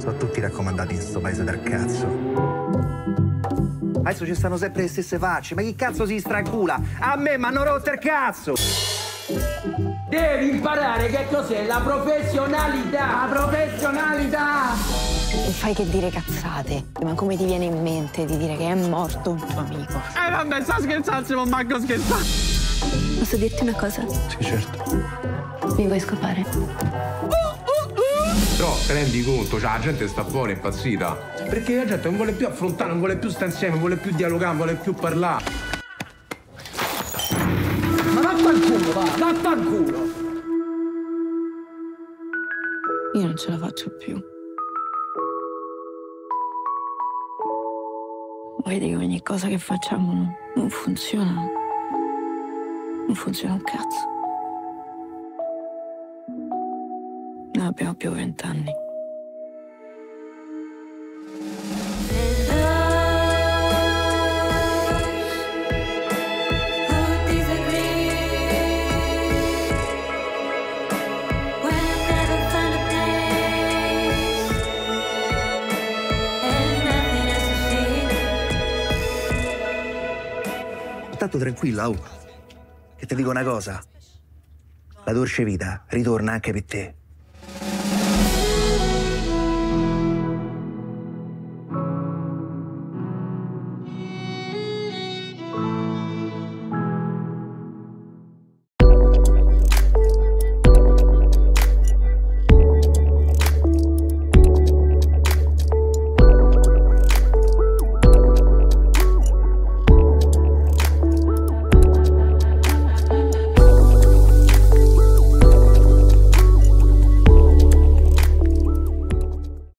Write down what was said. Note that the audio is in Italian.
Sono tutti raccomandati in sto paese del cazzo. Adesso ci stanno sempre le stesse facce, ma chi cazzo si strancula? A me m'hanno rotto il cazzo! Devi imparare che cos'è la professionalità! La professionalità! Non fai che dire cazzate, ma come ti viene in mente di dire che è morto un tuo amico? Vabbè, sta scherzando, non manco scherzando! Posso dirti una cosa? Sì, certo. Mi vuoi scopare? Però te rendi conto, cioè la gente sta fuori, è impazzita. Perché la gente non vuole più affrontare, non vuole più stare insieme, non vuole più dialogare, non vuole più parlare. Ma vaffanculo, va! Vaffanculo! Io non ce la faccio più. Vedi che ogni cosa che facciamo non funziona. Non funziona un cazzo. Non abbiamo più 20 anni. Tanto tranquilla, oh. Che ti dico una cosa. La dolce vita ritorna anche per te.